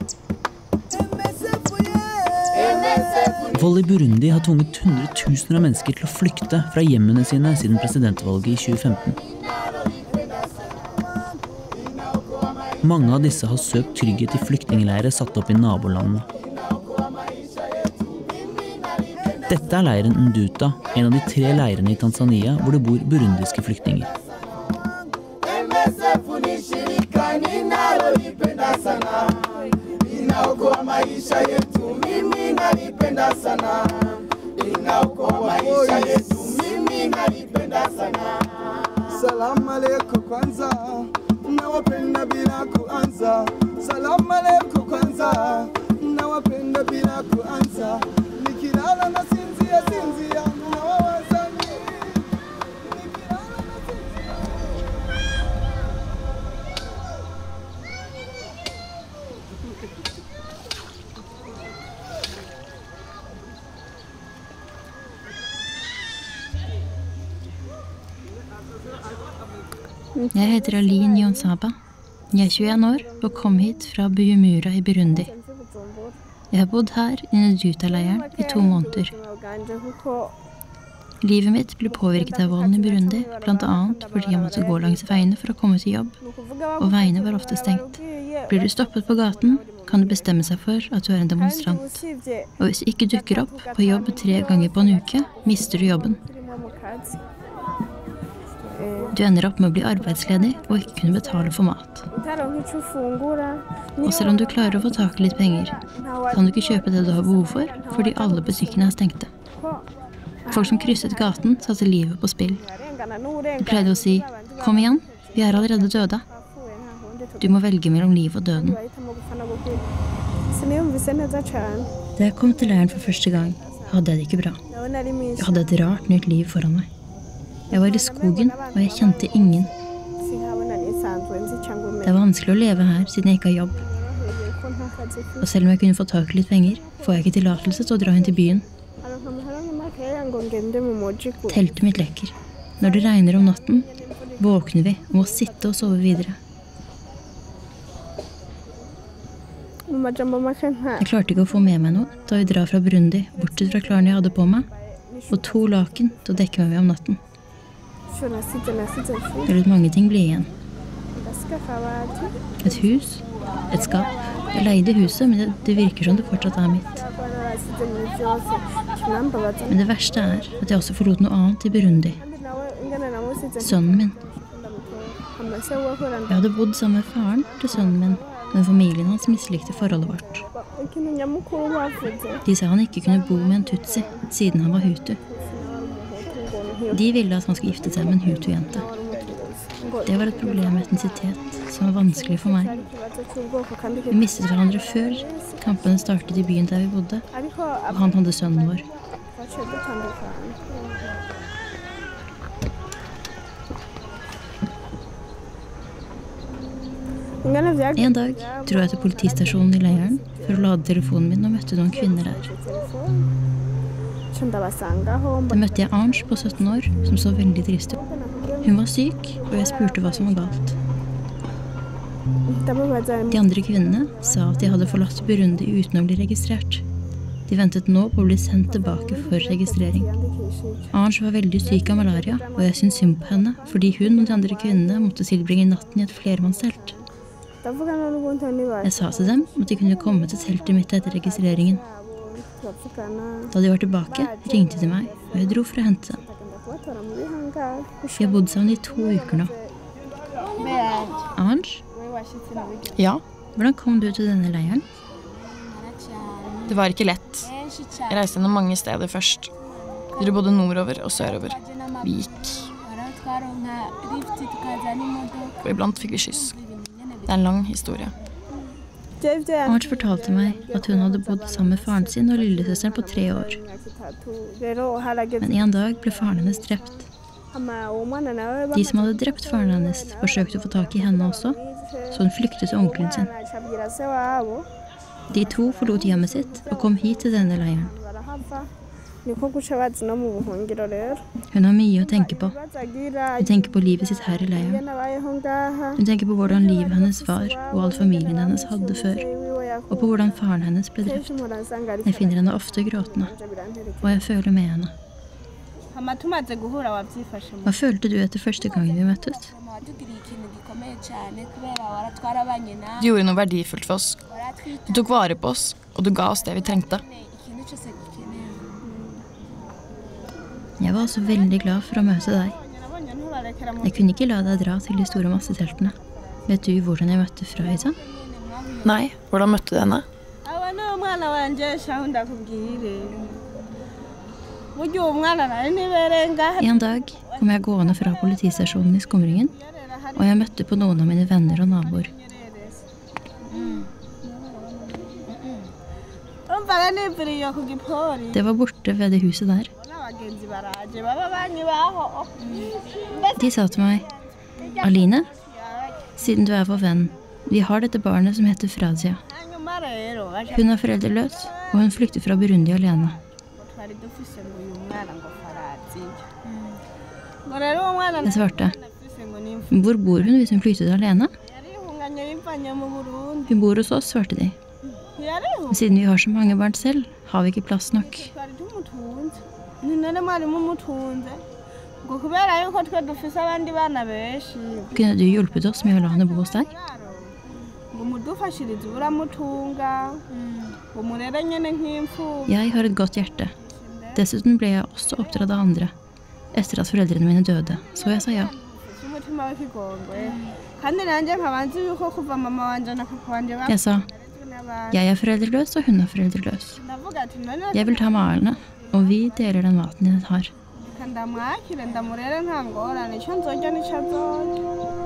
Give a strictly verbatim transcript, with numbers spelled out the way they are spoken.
Vold i Burundi har tvunget hundretusener av mennesker til å flykte fra hjemmene sine siden presidentvalget i tjue femten. Mange av disse har søkt trygghet i flyktningleirer satt opp i nabolandene. Dette er leiren Nduta, en av de tre leirene i Tanzania hvor det bor burundiske flyktninger. Salam aleikum kwanza, nawapenda bila kuanza. Salam aleikum kwanza, nawapenda bila kuanza. Nikilala na sinzia sinzia, nawawaza nikilala na sinzia. Jeg heter Aline Jonsaba. Jeg er tjueen år og kom hit fra Bujumbura i Burundi. Jeg har bodd her i Nduta-leiren i to måneder. Livet mitt ble påvirket av volden i Burundi, blant annet fordi jeg måtte gå langs veiene for å komme til jobb, og veiene var ofte stengt. Blir du stoppet på gaten, kan du bestemme seg for at du er en demonstrant. Og hvis du ikke dukker opp på jobb tre ganger på en uke, mister du jobben. Du ender opp med å bli arbeidsledig og ikke kunne betale for mat. Og selv om du klarer å få tak i litt penger, kan du ikke kjøpe det du har behov for, fordi alle butikkene er stengte. Folk som krysset gaten satte livet på spill. De pleide å si, kom igjen, vi er allerede døde. Du må velge mellom liv og døden. Da jeg kom til leiren for første gang, hadde jeg det ikke bra. Jeg hadde et rart nytt liv foran meg. Jeg var i skogen, og jeg kjente ingen. Det er vanskelig å leve her, siden jeg ikke har jobb. Og selv om jeg kunne få tak i litt penger, får jeg ikke tillatelse til å dra inn til byen. Teltet mitt lekker. Når det regner om natten, våkner vi og må sitte og sove videre. Jeg klarte ikke å få med meg noe da vi drar fra Burundi, bortsett fra klærne jeg hadde på meg, og to laken til å dekke meg ved om natten. Jeg lot mange ting bli igjen. Et hus, et skap. Jeg leide huset, men det, det virker som det fortsatt er mitt. Men det verste er at jeg også forlot noe annet i Burundi. Sønnen min. Jeg hadde bodd sammen med faren til sønnen min, men familien hans mislikte forholdet vårt. De sa han ikke kunne bo med en tutsi, siden han var hutu. De ville at han skulle gifte seg med en hutu-jente. Det var et problem med etnisitet som var vanskelig for meg. Vi mistet hverandre før kampene startet i byen der vi bodde, og han hadde sønnen vår. En dag dro jeg til politistasjonen i leiren for å lade telefonen min og møtte noen kvinner der. Da møtte jeg Arns på sytten år, som så veldig trist ut. Hun var syk, og jeg spurte hva som var galt. De andre kvinnene sa at de hadde forlatt Burundi uten å bli registrert. De ventet nå på å bli sendt tilbake for registrering. Arns var veldig syk av malaria, og jeg syntes synd på henne, fordi hun og de andre kvinnene måtte tilbringe natten i et flermannstelt. Jeg sa til dem at de kunne komme til teltet mitt etter registreringen. Da de var tilbake, ringte de meg, og jeg dro for å hente dem. Vi har bodd sammen i to uker nå. Arns? Ja? Hvordan kom du til denne leiren? Det var ikke lett. Jeg reiste gjennom mange steder først. Vi dro både nordover og sørover. Vi gikk. Og iblant fikk vi kyss. Det er en lang historie. Arns fortalte meg at hun hadde bodd sammen med faren sin og lillesøsteren på tre år. Men en dag ble faren hennes drept. De som hadde drept faren hennes forsøkte å få tak i henne også, så hun flyktet til onkelen sin. De to forlot hjemmet sitt og kom hit til denne leiren. Hun har mye å tenke på. Hun tenker på livet sitt her i leiren. Hun tenker på hvordan livet hennes var, og all familien hennes hadde før. og på hvordan faren hennes ble drept. Jeg finner henne ofte gråtende, og jeg føler med henne. Hva følte du etter første gangen vi møttes? Du gjorde noe verdifullt for oss. Du tok vare på oss, og du ga oss det vi trengte. Jeg var også veldig glad for å møte deg. Jeg kunne ikke la deg dra til de store masseteltene. Vet du hvordan jeg møtte Fraiza? Nei, hvordan møtte du henne? En dag kom jeg gående fra politistasjonen i Skumringen, og jeg møtte på noen av mine venner og naboer. Det var borte ved det huset der. De sa til meg, Aline, siden du er vår venn, vi har dette barnet som heter Fraiza. Hun er foreldreløs, og hun flykter fra Burundi alene. Jeg svarte, hvor bor hun hvis hun flyktet alene? Hun bor hos oss, svarte de. Siden vi har så mange barn selv, har vi ikke plass nok. Kunne du hjulpet oss med å la henne bo hos deg? Jeg har et godt hjerte. Dessuten ble jeg også oppdratt av andre. Etter at foreldrene mine døde, så jeg sa ja. Jeg sa, jeg er foreldreløs, og hun er foreldreløs. Jeg vil ta med Arne, og vi deler den maten jeg har.